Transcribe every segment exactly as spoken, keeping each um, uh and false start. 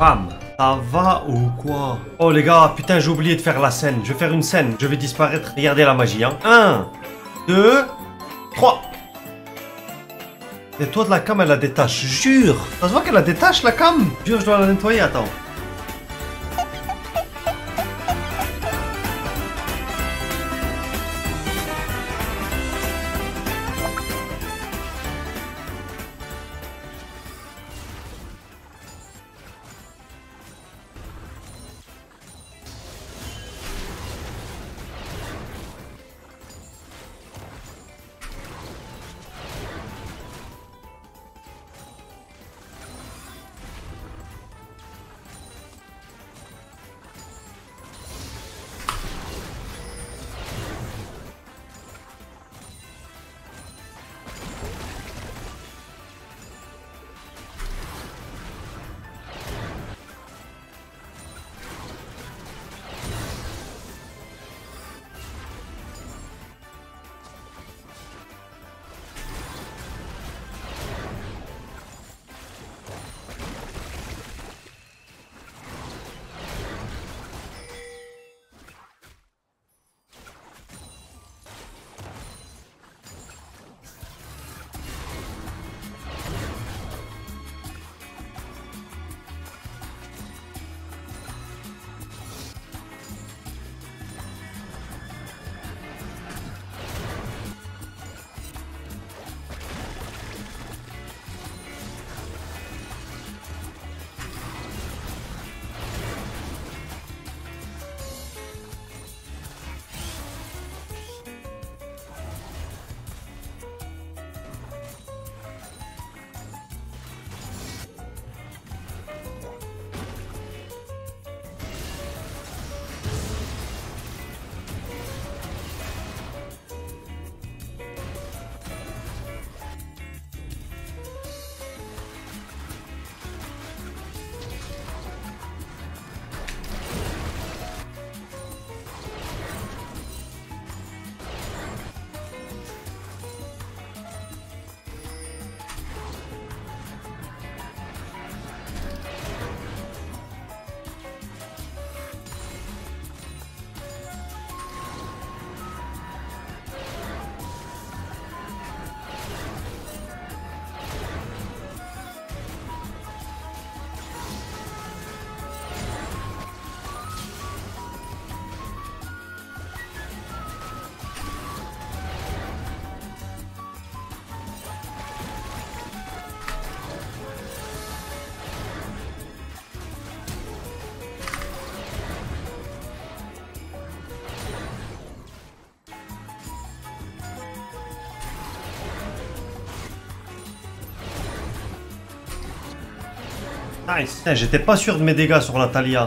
Bam. Ça va ou quoi? Oh les gars, putain, j'ai oublié de faire la scène. Je vais faire une scène. Je vais disparaître. Regardez la magie, hein. Un, deux, trois. Et toi de la cam, elle a des taches. Jure. Ça se voit qu'elle a des taches, la cam. Jure, je dois la nettoyer. Attends. Nice. Putain, j'étais pas sûr de mes dégâts sur la Talia.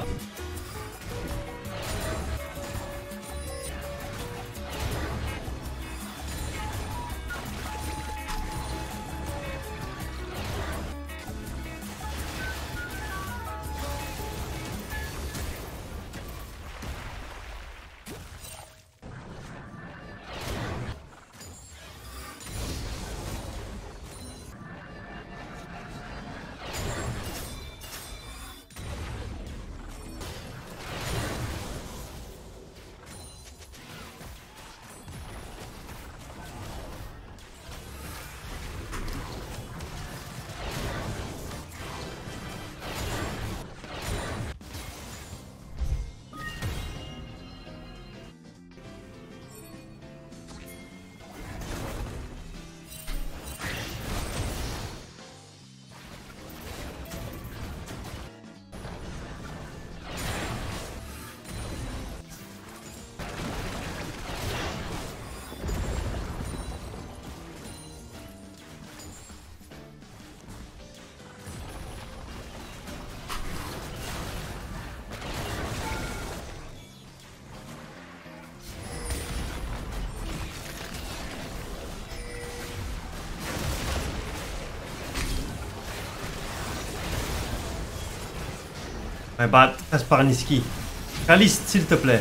Ouais, bah, passe par Niski. Caliste, s'il te plaît.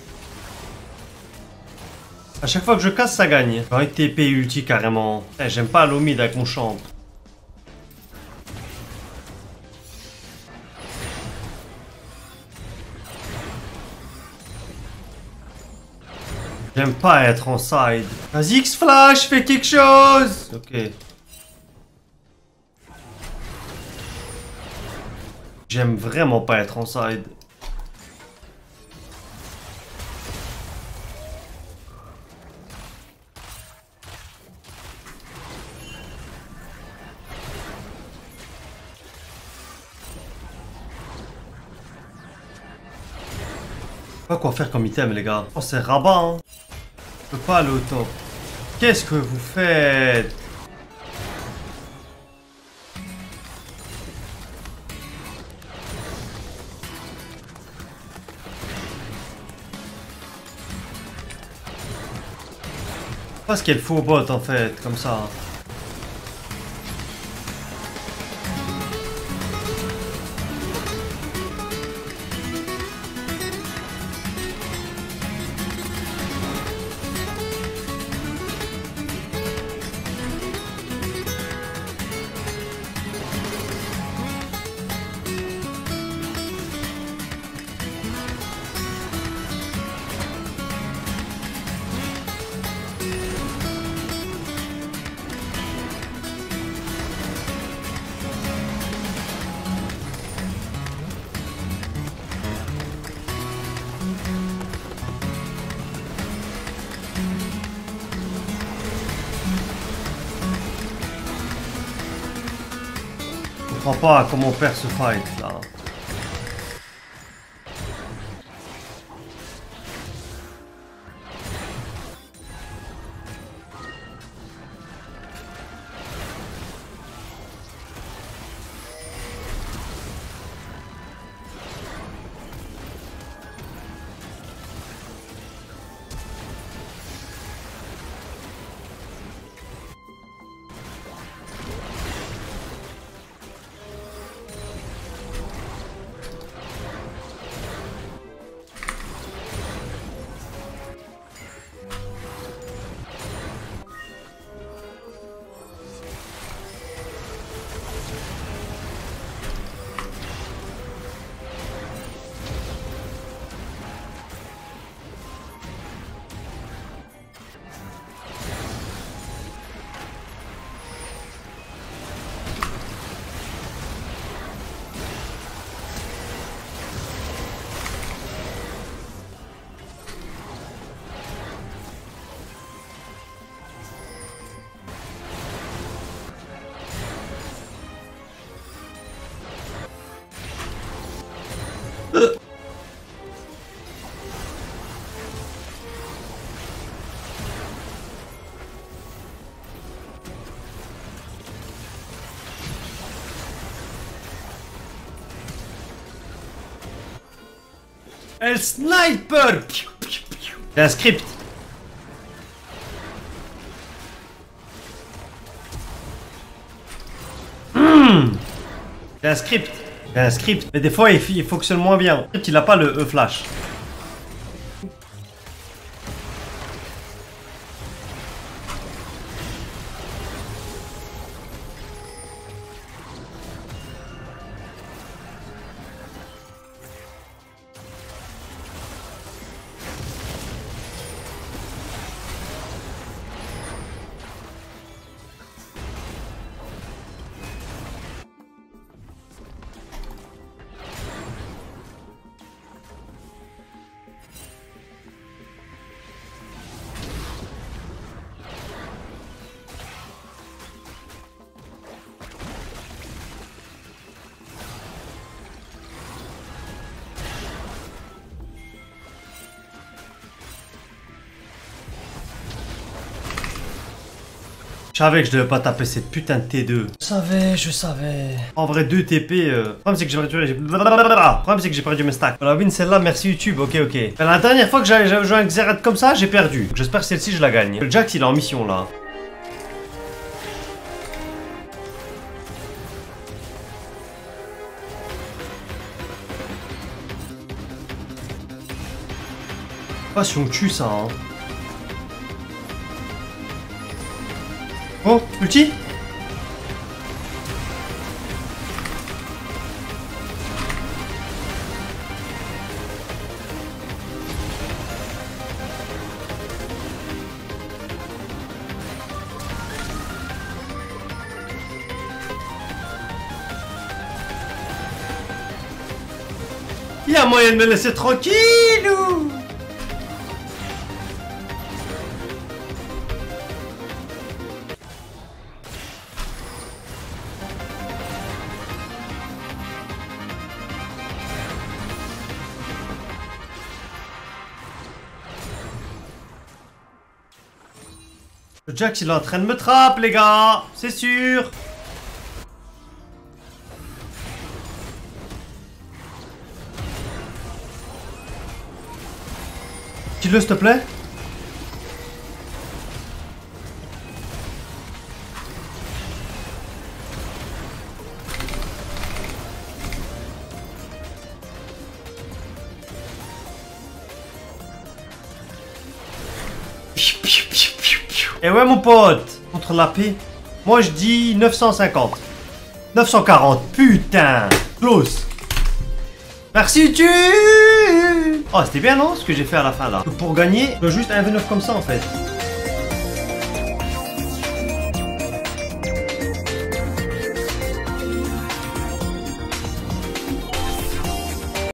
A chaque fois que je casse, ça gagne. J'ai envie de T P ulti carrément. Eh, j'aime pas l'omide avec mon champ. J'aime pas être en side. Vas-y X-Flash, fais quelque chose. Ok. J'aime vraiment pas être en side. Pas quoi faire comme item les gars. Oh c'est rabat hein. Je peux pas aller au top. Qu'est-ce que vous faites? Parce qu'elle faut bot en fait, comme ça. Je comprends pas comment on perd ce fight là. El sniper. C'est un script. Mmh. C'est un script. C'est un script. Mais des fois il, il fonctionne moins bien. Il a pas le E-flash. Je savais que je devais pas taper cette putain de T deux. Je savais, je savais. En vrai, deux T P. Euh... Le problème, c'est que j'ai perdu. Le problème, c'est que j'ai perdu mes stacks. La win, celle-là, merci YouTube. Ok, ok. La dernière fois que j'avais joué un Xerath comme ça, j'ai perdu. J'espère que celle-ci, je la gagne. Le Jax, il est en mission là. Pas si on tue ça, hein. Oh, ulti. Il y a moyen de me laisser tranquille ou... Le Jax il est en train de me trapper les gars, c'est sûr. Kill-le s'il te plaît. Et ouais mon pote, contre la paix, moi je dis neuf cent cinquante. neuf cent quarante, putain, close. Merci tu. Oh c'était bien non ce que j'ai fait à la fin là. Pour gagner, je dois juste un V neuf comme ça en fait.